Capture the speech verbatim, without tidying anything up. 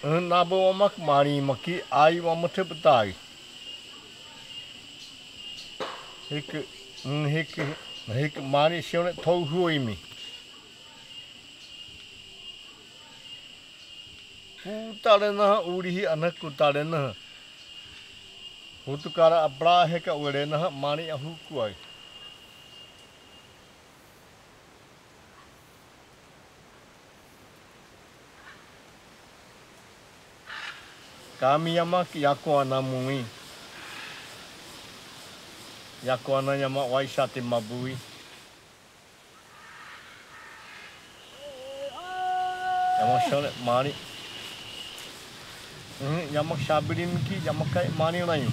nabo mak mari maki ai wa muthe batai hik hik hik mari shone thau hui mi kutalena urihi anak kutalena hutukara abra heka urena mari ahu kuai kami yama yako anamui yako anayama waisate mabui yama shone mari yama shabirin ki yama kai mani nayu